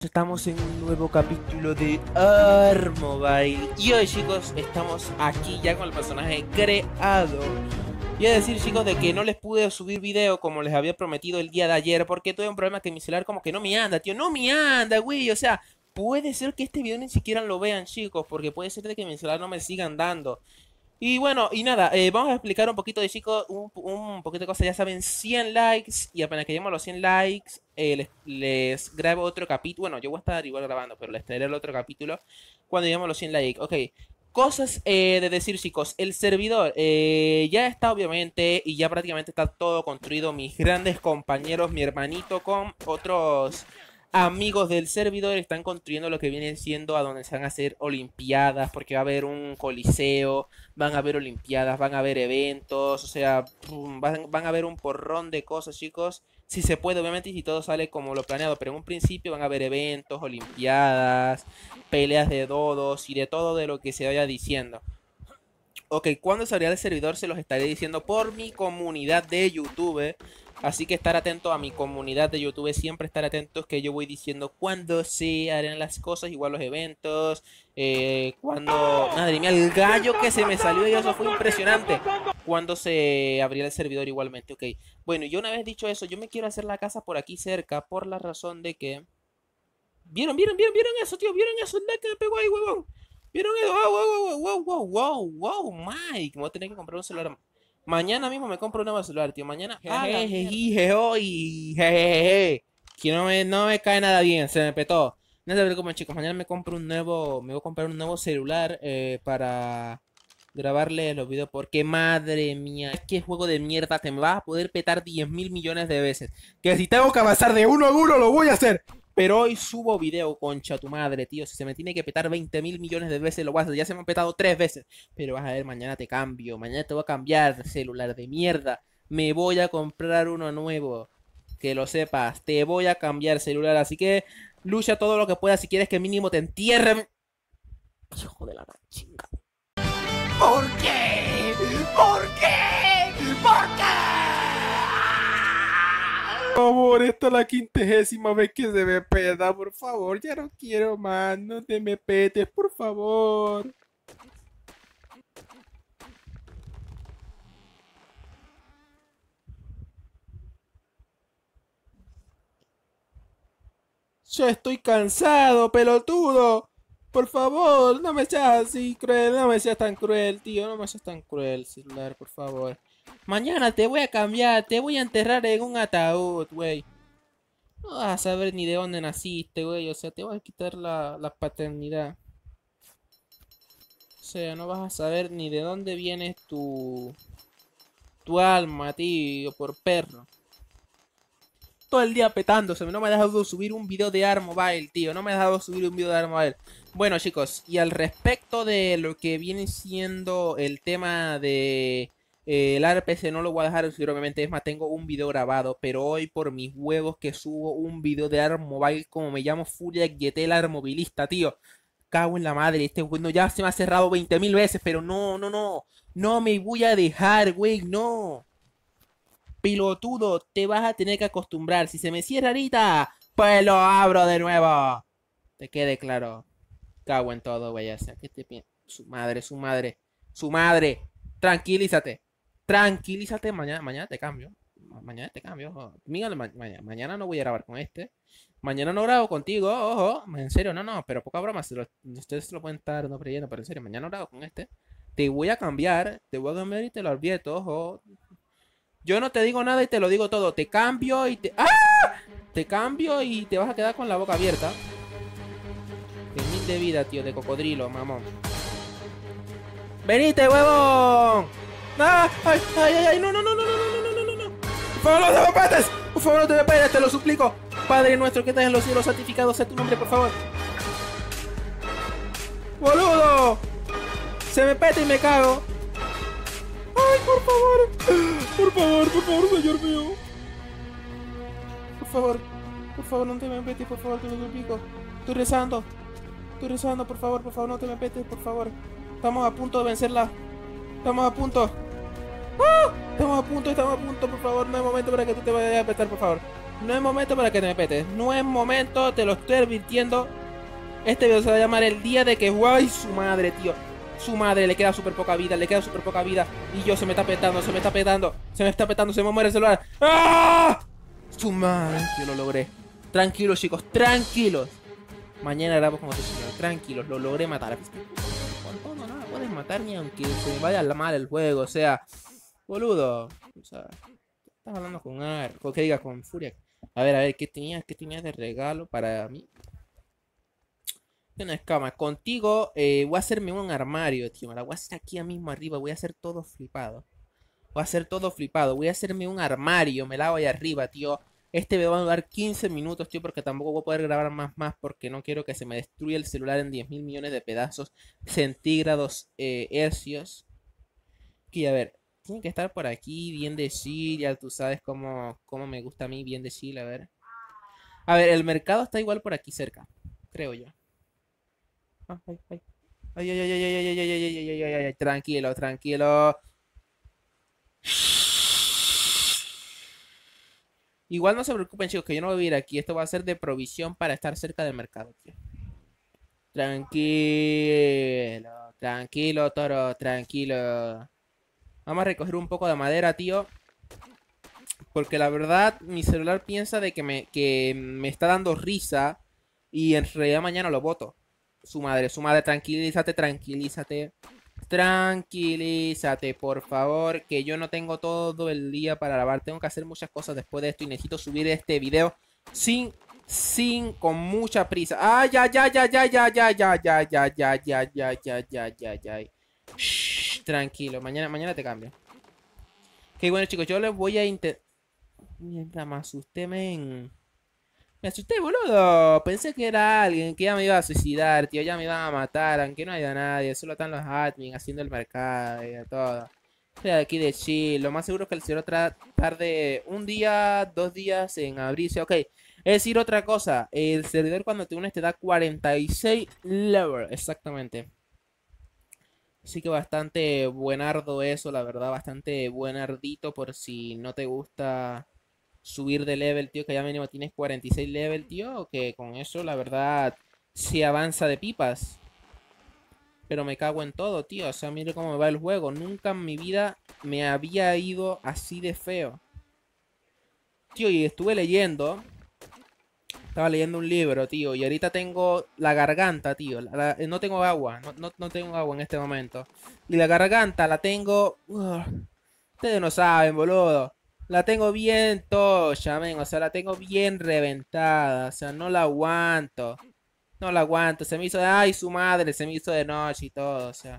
estamos en un nuevo capítulo de Armobile. Y hoy, chicos, estamos aquí ya con el personaje creado. Y a decir, chicos, de que no les pude subir video como les había prometido el día de ayer, porque tuve un problema que mi celular como que no me anda, tío. No me anda, güey. O sea, puede ser que este video ni siquiera lo vean, chicos, porque puede ser de que mi celular no me siga andando. Y bueno, y nada, vamos a explicar un poquito de, chicos, un poquito de cosas. Ya saben, 100 likes, y apenas que lleguemos a los 100 likes, les grabo otro capítulo. Bueno, yo voy a estar igual grabando, pero les traeré el otro capítulo cuando lleguemos a los 100 likes. Ok, cosas de decir, chicos. El servidor ya está, obviamente, y ya prácticamente está todo construido. Mis grandes compañeros, mi hermanito con otros amigos del servidor están construyendo lo que viene siendo a donde se van a hacer olimpiadas, porque va a haber un coliseo, van a haber olimpiadas, van a haber eventos, o sea, van a haber un porrón de cosas, chicos. Si se puede, obviamente, y si todo sale como lo planeado, pero en un principio van a haber eventos, olimpiadas, peleas de dodos y de todo de lo que se vaya diciendo. Ok, cuando se abrirá el servidor se los estaré diciendo por mi comunidad de YouTube. Así que estar atento a mi comunidad de YouTube, siempre estar atentos que yo voy diciendo cuándo se harán las cosas, igual los eventos, cuando... Madre mía, el gallo que se me salió y eso fue impresionante. Cuando se abrirá el servidor igualmente, ok. Bueno, yo una vez dicho eso, yo me quiero hacer la casa por aquí cerca, por la razón de que... ¿Vieron eso, tío? ¿Vieron eso? El que me pegó ahí, huevón. ¿Vieron eso? Wow, Mike. Me voy a tener que comprar un celular. Mañana mismo me compro un nuevo celular, tío. Mañana. Que no me cae nada bien, se me petó. No se preocupen, chicos. Mañana me compro un nuevo. Me voy a comprar un nuevo celular para grabarle los videos. Porque madre mía, qué juego de mierda. Te me vas a poder petar 10.000 millones de veces. Que si tengo que avanzar de uno en uno, lo voy a hacer. Pero hoy subo video, concha tu madre, tío. Si se me tiene que petar 20.000 millones de veces, lo voy a hacer. Ya se me han petado 3 veces. Pero vas a ver, mañana te cambio. Mañana te voy a cambiar de celular de mierda. Me voy a comprar uno nuevo. Que lo sepas. Te voy a cambiar celular. Así que lucha todo lo que puedas. Si quieres que mínimo te entierren. Hijo de la gran chinga. ¿Por qué? ¿Por qué? ¿Por qué? Por favor, esta es la 50ª vez que se me peta, por favor, ya no quiero más, no te me petes, por favor. Yo estoy cansado, pelotudo. Por favor, no me seas así cruel, no me seas tan cruel, tío, no me seas tan cruel, celular, por favor. Mañana te voy a cambiar, te voy a enterrar en un ataúd, güey. No vas a saber ni de dónde naciste, güey. O sea, te voy a quitar la paternidad. O sea, no vas a saber ni de dónde viene tu alma, tío, por perro. Todo el día petándose. No me ha dejado subir un video de Armobile, tío. No me ha dejado subir un video de Armobile. Bueno, chicos, y al respecto de lo que viene siendo el tema de... el ARPC no lo voy a dejar subir, obviamente. Es más, tengo un video grabado. Pero hoy, por mis huevos, que subo un video de Armobile. Como me llamo Furia GT, el armovilista, tío. Cago en la madre. Este bueno ya se me ha cerrado 20.000 veces. Pero no. No me voy a dejar, güey. No. Pilotudo, te vas a tener que acostumbrar. Si se me cierra ahorita, pues lo abro de nuevo. Te quede claro. Cago en todo, güey. O sea, ¿qué te piensas? Su madre. Tranquilízate. Tranquilízate. Mañana te cambio. Mañana te cambio. Mira, mañana no voy a grabar con este. Mañana no grabo contigo. Ojo. En serio, no. Pero poca broma. Ustedes se lo pueden estar no creyendo. Pero en serio, mañana no grabo con este. Te voy a cambiar. Te voy a cambiar y te lo advierto. Ojo. Yo no te digo nada y te lo digo todo. Te cambio y te... ¡Ah! Te cambio y te vas a quedar con la boca abierta. 10.000 de vida, tío, de cocodrilo, mamón. ¡Venite, huevón! ¡Ah! ¡Ay! ¡No! ¡Por favor, no te me petes! ¡Por favor, no te me petes! Te lo suplico. Padre nuestro que estás en los cielos, santificado sea tu nombre, por favor. ¡Boludo! Se me peta y me cago. ¡Ay, por favor, señor mío! Por favor, no te me metes, por favor, te lo suplico. Estoy rezando, por favor, no te me metes, por favor. Estamos a punto de vencerla. Estamos a punto. ¡Ah! Estamos a punto, por favor, no hay momento para que tú te vayas a petar, por favor. No es momento para que te me petes. No es momento, te lo estoy advirtiendo. Este video se va a llamar el día de que... ¡Guay! Su madre, tío. Su madre, le queda súper poca vida, le queda súper poca vida. Y yo, se me está petando, se me está petando. Se me está petando, se me muere el celular. ¡Ah! Su madre, yo lo logré. Tranquilos, chicos, tranquilos. Mañana grabo con otro señor. Tranquilos, lo logré matar. Con todo, no la puedes matar ni aunque se me vaya mal el juego. O sea, boludo. O sea, estás hablando con Arco, que diga con Furia. A ver, ¿qué tenías de regalo para mí? Una escama. Contigo voy a hacerme un armario, tío. Me la voy a hacer aquí mismo arriba. Voy a hacer todo flipado. Voy a hacer todo flipado. Voy a hacerme un armario. Me la voy arriba, tío. Este video va a durar 15 minutos, tío, porque tampoco voy a poder grabar más, porque no quiero que se me destruya el celular en 10.000 millones de pedazos centígrados hercios. Que a ver, tiene que estar por aquí, bien de chill, ya tú sabes cómo me gusta a mí, bien de chill, a ver. A ver, el mercado está igual por aquí cerca, creo yo. Ay, ay, ay. Ay, ay, ay, ay, ay, ay, ay, ay, ay, ay, ay, ay, ay, tranquilo, tranquilo. Igual no se preocupen, chicos, que yo no voy a vivir aquí. Esto va a ser de provisión para estar cerca del mercado, tío. Tranquilo, tranquilo, toro, tranquilo. Vamos a recoger un poco de madera, tío. Porque la verdad, mi celular piensa de que me está dando risa. Y en realidad mañana lo boto. Su madre, tranquilízate, tranquilízate. Tranquilízate, por favor, que yo no tengo todo el día para grabar. Tengo que hacer muchas cosas después de esto y necesito subir este video con mucha prisa. ¡Ay, ya, ya, ya, ya, ya, ya, ya, ya, ya, ya, ya, ya, ya, ya, ya, ya! Shh, tranquilo, mañana te cambio. Ok, bueno, chicos, yo les voy a intentar... Mierda, me asusté, men. Me asusté, boludo. Pensé que era alguien, que ya me iba a suicidar, tío. Ya me iban a matar, aunque no haya nadie. Solo están los admin haciendo el mercado y de todo. Estoy aquí de chill. Lo más seguro es que el servidor tarde un día, 2 días en abrirse. Ok, es decir, otra cosa. El servidor cuando te unes te da 46 level. Exactamente. Así que bastante buenardo eso, la verdad. Bastante buenardito por si no te gusta subir de level, tío, que ya mínimo tienes 46 level, tío, que con eso, la verdad, se avanza de pipas. Pero me cago en todo, tío, o sea, mire cómo me va el juego. Nunca en mi vida me había ido así de feo. Tío, y estuve leyendo, estaba leyendo un libro, tío, y ahorita tengo la garganta, tío. No tengo agua, no tengo agua en este momento. Y la garganta la tengo... ustedes no saben, boludo. La tengo bien tocha, men. O sea, la tengo bien reventada. O sea, no la aguanto. No la aguanto. Se me hizo de... Ay, su madre. Se me hizo de noche y todo. O sea.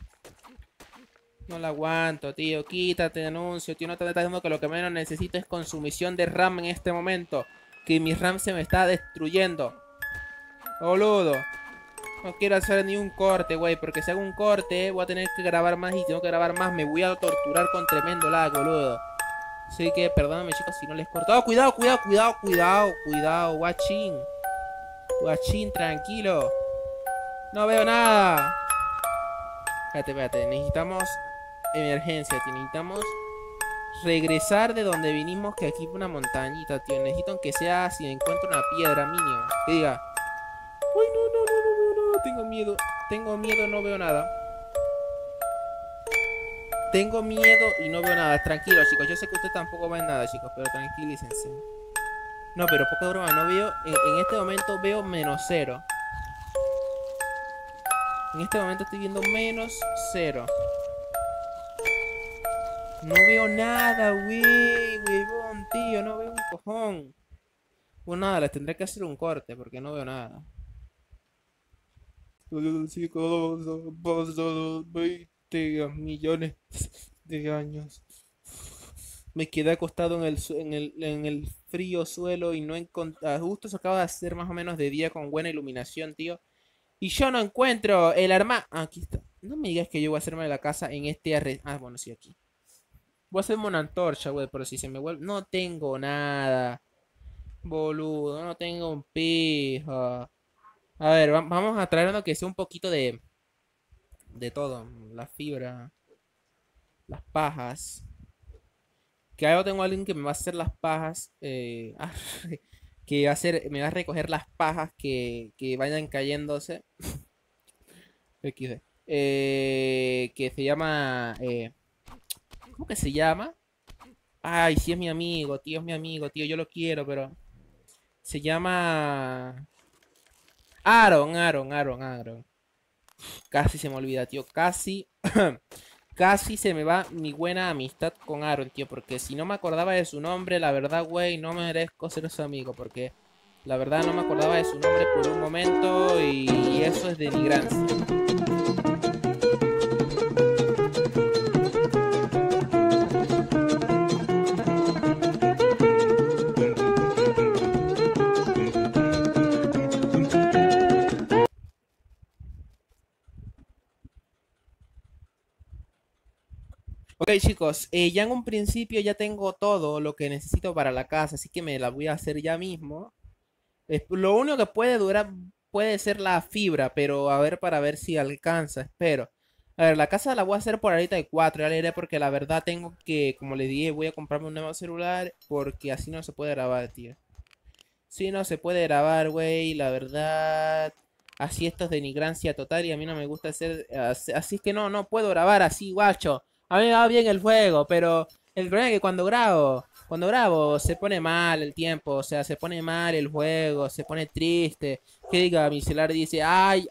No la aguanto, tío. Quítate, anuncio. Tío, no te estás diciendo que lo que menos necesito es consumición de RAM en este momento. Que mi RAM se me está destruyendo. Boludo. No quiero hacer ni un corte, güey. Porque si hago un corte, voy a tener que grabar más. Y si tengo que grabar más, me voy a torturar con tremendo lag, boludo. Así que perdóname, chicos, si no les corto. ¡Oh, cuidado, cuidado, cuidado, cuidado, cuidado! Guachín. Guachín, tranquilo. No veo nada. Espérate, espérate. Necesitamos emergencia, tío. Necesitamos regresar de donde vinimos, que aquí hay una montañita, tío. Necesito que sea si encuentro una piedra mínima. Que diga. ¡Uy, no, no, no, no veo nada! Tengo miedo. Tengo miedo, no veo nada. Tengo miedo y no veo nada. Tranquilo, chicos. Yo sé que ustedes tampoco ven nada, chicos, pero tranquilícense. No, pero poca broma, no veo. En este momento veo -0. En este momento estoy viendo -0. No veo nada, huevón, tío. No veo un cojón. Pues nada, les tendré que hacer un corte porque no veo nada. Chicos, han pasado 20 millones de años. Me quedé acostado en el frío suelo y no encontré... Justo se acaba de hacer más o menos de día con buena iluminación, tío. Y yo no encuentro el arma... Aquí está. No me digas que yo voy a hacerme la casa en este Ah, bueno, sí, aquí. Voy a hacerme una antorcha, güey, pero si se me vuelve... No tengo nada. Boludo, no tengo un pijo. A ver, vamos a traer uno que sea un poquito de todo. La fibra. Las pajas. Ok, Que ahora tengo a alguien que me va a hacer las pajas. Que va a hacer, me va a recoger las pajas que vayan cayéndose. XD. Que se llama. ¿Cómo que se llama? Ay, sí es mi amigo, tío, es mi amigo, tío, yo lo quiero, pero. Se llama. Aaron. Casi se me olvida, tío. Casi. Casi se me va mi buena amistad con Aaron, tío. Porque si no me acordaba de su nombre, la verdad, güey, no merezco ser su amigo. Porque la verdad no me acordaba de su nombre por un momento y eso es denigrancia. Ok, chicos, ya en un principio ya tengo todo lo que necesito para la casa, así que me la voy a hacer ya mismo. Lo único que puede durar puede ser la fibra, pero a ver para ver si alcanza, espero. A ver, la casa la voy a hacer por ahorita de 4, ya le diré porque la verdad tengo que, como le dije, voy a comprarme un nuevo celular porque así no se puede grabar, tío. Sí, no se puede grabar, güey, la verdad. Así esto es denigrancia total y a mí no me gusta hacer. Así es que no puedo grabar así, guacho. A mí me va bien el juego, pero el problema es que cuando grabo, se pone mal el tiempo, o sea, se pone mal el juego, se pone triste. Que diga, mi celular dice, ay,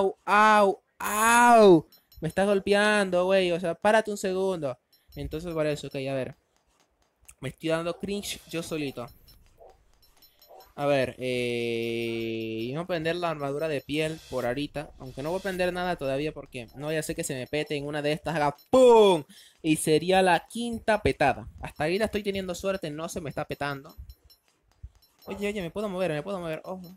au, me estás golpeando, güey, o sea, párate un segundo. Entonces, por eso, ok, a ver, me estoy dando cringe yo solito. A ver, vamos a prender la armadura de piel por ahorita. Aunque no voy a prender nada todavía porque no voy a hacer que se me pete en una de estas. Haga ¡pum! Y sería la quinta petada. Hasta ahorita estoy teniendo suerte, no se me está petando. Oye, me puedo mover, ojo.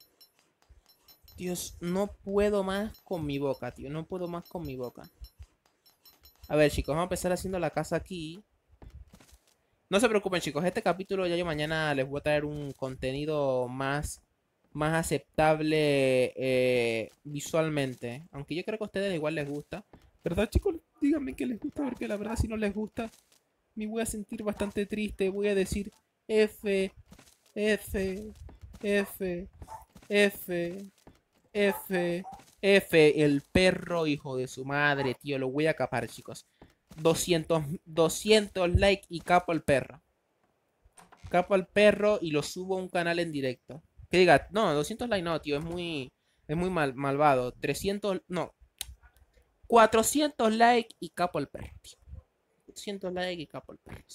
Dios, no puedo más con mi boca, tío. No puedo más con mi boca. A ver, chicos, vamos a empezar haciendo la casa aquí. No se preocupen, chicos, este capítulo ya yo mañana les voy a traer un contenido más aceptable visualmente. Aunque yo creo que a ustedes igual les gusta. ¿Verdad, chicos? Díganme que les gusta, porque la verdad si no les gusta me voy a sentir bastante triste. Voy a decir F, F, F, F, F, F, el perro hijo de su madre, tío. Lo voy a capar, chicos. 200 likes y capo al perro. Capo al perro y lo subo a un canal en directo. Que diga, no, 200 likes no, tío, es muy malvado. 300, no, 400 likes y capo al perro, tío. 400 likes y capo al perro.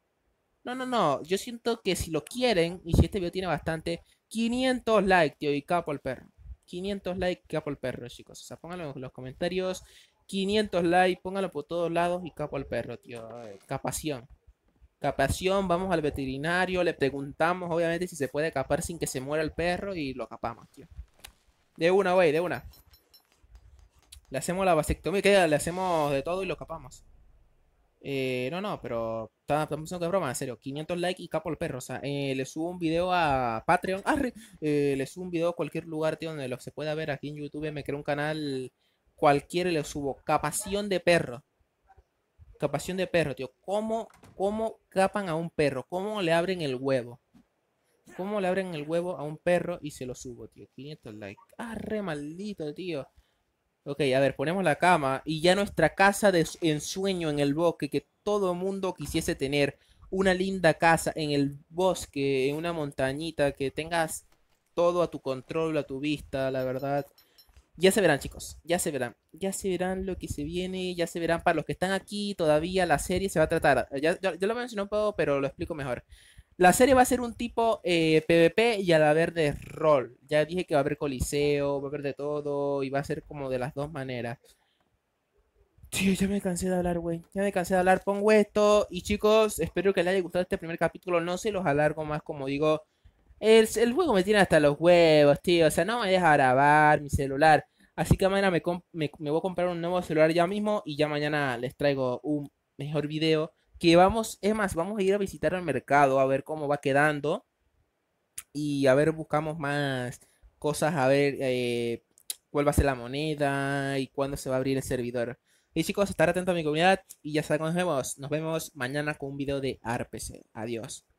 No, yo siento que si lo quieren, y si este video tiene bastante, 500 likes, tío, y capo al perro. 500 likes y capo al perro, chicos. O sea, pónganlo en los comentarios. 500 likes, pónganlo por todos lados y capo al perro, tío. Capación. Capación, vamos al veterinario, le preguntamos obviamente si se puede capar sin que se muera el perro y lo capamos, tío. De una, güey, de una. Le hacemos la vasectomía, que le hacemos de todo y lo capamos. No, pero estamos haciendo que broma, en serio. 500 likes y capo al perro. O sea, le subo un video a Patreon. Arre, le subo un video a cualquier lugar, tío, donde lo se pueda ver aquí en YouTube. Me creo un canal cualquiera y le subo. Capación de perro. Capación de perro, tío. ¿Cómo capan a un perro? ¿Cómo le abren el huevo? ¿Cómo le abren el huevo a un perro y se lo subo, tío? 500 likes. Ah, re maldito, tío. Ok, a ver, ponemos la cama y ya nuestra casa de ensueño en el bosque que todo mundo quisiese tener. Una linda casa en el bosque, en una montañita, que tengas todo a tu control, a tu vista, la verdad. Ya se verán, chicos. Ya se verán. Ya se verán lo que se viene. Ya se verán para los que están aquí. Todavía la serie se va a tratar. Ya lo mencioné un poco, pero lo explico mejor. La serie va a ser un tipo PvP y a la vez de rol. Ya dije que va a haber coliseo, va a haber de todo. Y va a ser como de las dos maneras. Tío, ya me cansé de hablar, güey. Ya me cansé de hablar. Pongo esto. Y chicos, espero que les haya gustado este primer capítulo. No se los alargo más, como digo. El juego me tiene hasta los huevos, tío. O sea, no me deja grabar mi celular. Así que mañana me voy a comprar un nuevo celular ya mismo. Y ya mañana les traigo un mejor video. Que vamos, es más, vamos a ir a visitar el mercado. A ver cómo va quedando. Y a ver, buscamos más cosas. A ver cuál va a ser la moneda. Y cuándo se va a abrir el servidor. Y chicos, estar atentos a mi comunidad y ya saben, nos vemos mañana con un video de ARPC. Adiós.